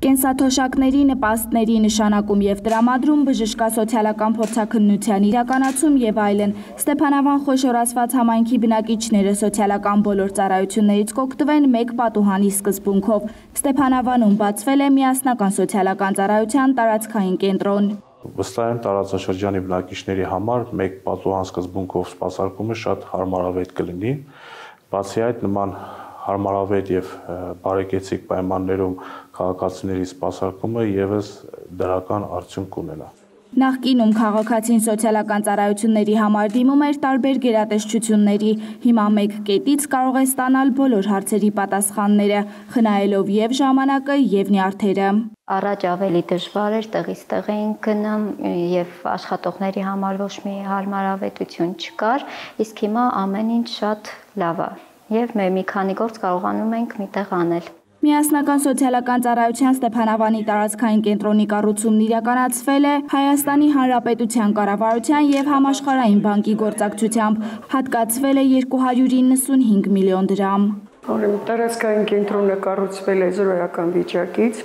Կենսաթոշակների նպաստների նշանակում և տրամադրում, բժշկա սոցիալական փորձաքննության իրականացում և այլն։ Ստեփանավան խոշորացված համայնքի բնակիչները սոցիալական բոլոր ծառայություններից կօգտվեն մեկ պատուհանի սկզբունքով։ Ստեփանավանում բացվել է միասնական սոցիալական ծառայության տարածքային կենտրոն։ Վստահ եմ տարածաշրջանի բնակիչների համար մեկ պատուհան սկզբունքով սպասարկումը շատ հարմարավետ կլինի։ Բացի այդ, նման հարմարավետ և բարեկեցիկ պայմաններում քաղաքացիների սպասարկումը ևս դրական արդյունք կունենա։ Նախկինում քաղաքացին սոցիալական ծառայությունների համար դիմում էր տարբեր գերատեսչությունների, հիմա մեկ կետից կարող է ստանալ բոլոր հարցերի պատասխանները, խնայելով և ժամանակը և նյարդերը։ Առաջ ավելի դժվար էր, տեղից տեղ էինք գնում և աշխատողների համար ոչ մի հարմարավետություն չկար, իսկ հիմա ամեն ինչ շատ լավ է և մեր մի քանի գործ կարողանում ենք միտեղ անել։ Միասնական սոցիալական ծառայության Ստեփանավանի տարածքային կենտրոնի կառուցումն իրականացվել է Հայաստանի Հանրապետության կառավարության և Համաշխարհային բանկի գործակցությամբ, հատկացվել է 295 միլիոն դրամ։ Տարածքային կենտրոնը կառուցվել է զրոյական վիճակից,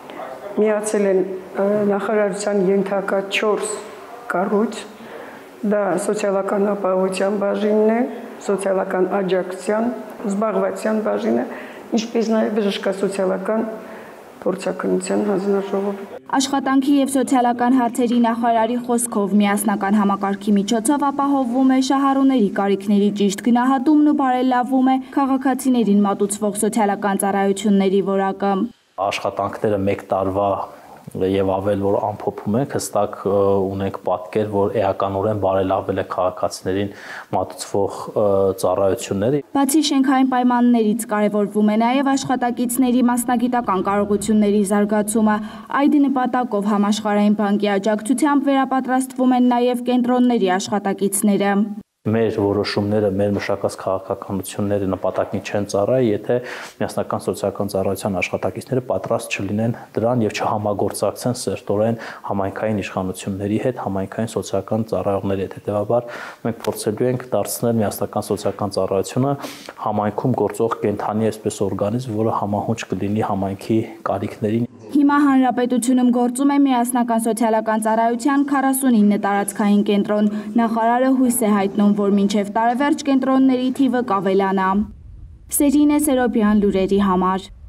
միացել են նախարարության ենթակա 4 կառույց, դա սոցիալական ապահովության բաժինն է, սոցիալական աջակցության, զբաղվածության բաժինը, ինչպես նաև բժշկասոցիալական փորձաքննության հանձնաժողովը։ Աշխատանքի և սոցիալական հարցերի նախարարի խոսքով միասնական համակարգի միջոցով ապահովվում է շահառուների կարիքների ճիշտ գնահատումն ու բարելավում է քաղաքացիներին մատուցվող սոցիալական ծառայությունների որակը։ Աշխատանքները մեկ տարվա և ավել որ ամփոփում ենք, հստակ ունենք պատկեր, որ էականորեն բարելավել է քաղաքացիներին մատուցվող ծառայությունները։ Բացի շենքային պայմաններից կարևորվում է նաև աշխատակիցների մասնագիտական կարողությունների զարգացումը։ Այդ նպատակով Համաշխարհային բանկի աջակցությամբ վերապատրաստվում են նաև կենտրոնների աշխատակիցները։ Մեր որոշումները, մեր մշակած քաղաքականությունները նպատակին չեն ծառայի, եթե միասնական սոցիալական ծառայության աշխատակիցները պատրաստ չլինեն դրան և չհամագործակցեն սերտորեն համայնքային իշխանությունների հետ, համայնքային սոցիալական ծառայողների հետ։ Հետևաբար մենք փորձելու ենք դարձնել միասնական սոցիալական ծառայությունը համայնքում գործող կենդանի այսպես օրգանիզմ, որը համահունչ կլինի համայնքի կարիքներին։ Հիմա Հանրապետությունում գործում է միասնական սոցիալական ծառայության 49 տարածքային կենտրոն։ Նախարարը հույս է հայտնում, որ մինչև տարեվերջ կենտրոնների թիվը կավելանա։ Սերինե Սերոբյան, լուրերի համար։